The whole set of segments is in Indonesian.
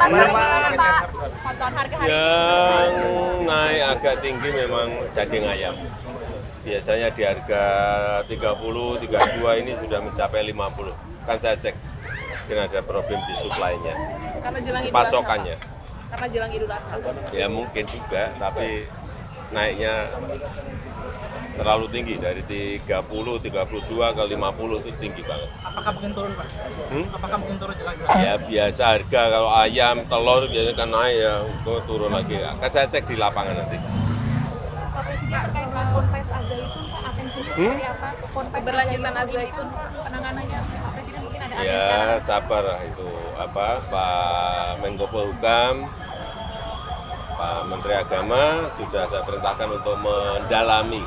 Yang naik agak tinggi memang daging ayam. Biasanya di harga 30, 32 ini sudah mencapai 50. Kan saya cek, mungkin ada problem di supply-nya, di pasokannya. Karena jelang Idul Adha. Ya mungkin juga, tapi naiknya terlalu tinggi, dari 30, 32 ke 50 itu tinggi banget. Apakah mungkin turun, Pak? Apakah mungkin turun jelang Idul Adha? Ya biasa harga, kalau ayam, telur biasanya kan naik ya, itu turun lagi. Kan saya cek di lapangan nanti. Pak Presiden terkait dengan Ponpes Al-Zaitun, Pak, atensinya seperti apa? Ponpes Keberlanjutan Al-Zaitun, penanganannya Pak Presiden mungkin ada Ya sabar lah itu, Pak Menko Polhukam, Pak Menteri Agama sudah saya perintahkan untuk mendalami.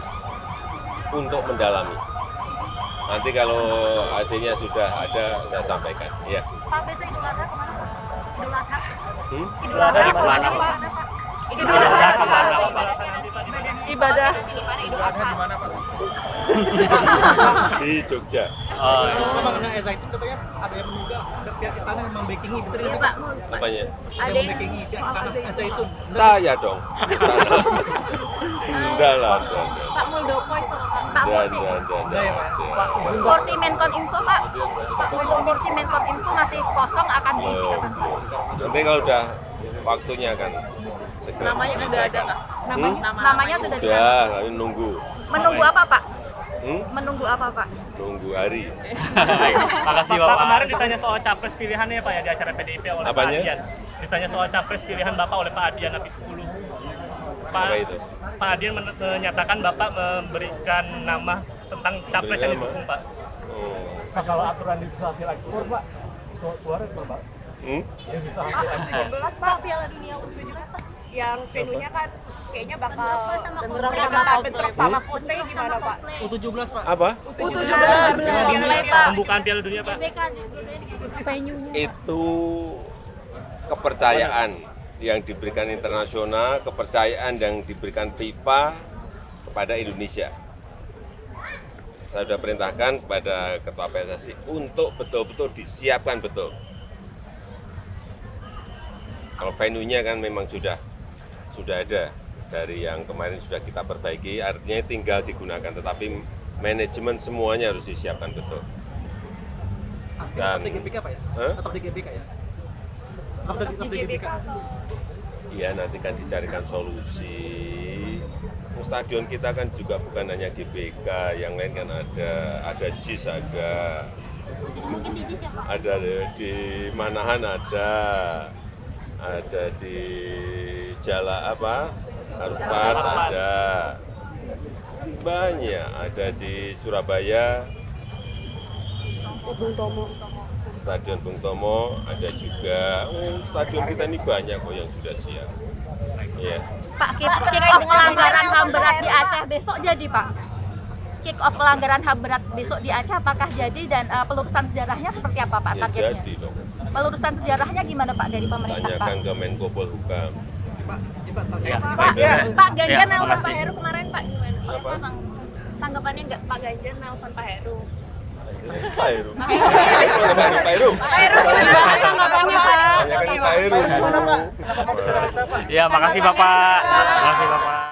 Nanti kalau hasilnya sudah ada, saya sampaikan. Ya. Pak, besok Idul Adha kemana, Pak? Idul Adha? Idul Adha di mana, Pak? Idul Adha kemana, Pak? Ibadah. Idul Adha di mana, Pak? Di Jogja. Mengenai Zaitun katanya ada yang menduga ada pihak istana yang membackingi, betul nggak sih, Pak? Apanya? Yang membackingi pihak istana Zaitun. Saya dong. Enggak lah. Pak Muldoko itu, Pak Kursi Menkominfo, Pak. Pak untuk kursi Menkominfo masih kosong, akan diisi kapan, Pak? Nanti kalau udah waktunya akan segera. Namanya sudah ada nggak? Namanya sudah ada. Sudah, nanti nunggu. Menunggu apa, Pak? Menunggu apa, Pak? Nunggu hari. Makasih Bapak. Kemarin ditanya soal capres pilihannya Pak ya di acara PDIP oleh Apanya? Pak Adian. Ditanya soal capres pilihan Bapak oleh Pak Adian Apitupulu. Apa itu? Pak Adian menyatakan Bapak memberikan nama tentang capres yang didukung Pak. Nah, kalau aturan divisa hasil ekspor, Pak, keluar itu, Pak? Divisa hasil ekspor. 17, Pak, Piala Dunia U17, Pak. Yang venunya kan kayaknya bakal bentrok sama Coldplay gimana, Pak? U17, Pak. Apa? U17 dimulai, Pak. Pembukaan Piala Dunia Pak. Itu kepercayaan yang diberikan internasional, kepercayaan yang diberikan FIFA kepada Indonesia. Saya sudah perintahkan kepada Ketua PSSI untuk betul-betul disiapkan betul. Kalau venue-nya kan memang sudah ada dari yang kemarin sudah kita perbaiki, artinya tinggal digunakan, tetapi manajemen semuanya harus disiapkan betul. Dan Tetap di GBK, Pak ya? Tetap di GBK ya? Tetap di GBK. ya nanti kan dicarikan solusi. Stadion kita kan juga bukan hanya GBK, yang lain kan ada JIS, ada di Manahan, ada di Haruspat, ada banyak, ada di Surabaya, Stadion Bung Tomo, ada juga. Stadion kita ini banyak kok yang sudah siap. Ya. Pak, kick off pelanggaran HAM berat di Aceh besok jadi, Pak? Kick off pelanggaran HAM berat besok di Aceh apakah jadi, dan pelurusan sejarahnya seperti apa, Pak, Ya targetnya? jadi dong. Pelurusan sejarahnya gimana, Pak, dari pemerintah, Pak? Tanyakan ke Menko Polhukam. Pak Ganjar nelpon Pak Heru kemarin, Pak, gimana? Apa? Tanggapannya nggak Pak Ganjar nelpon Pak Heru? Pak Heru. Pak Heru. Tanggapannya, Pak. Tanyakan Pak Heru. Ya, makasih Bapak. Makasih Bapak.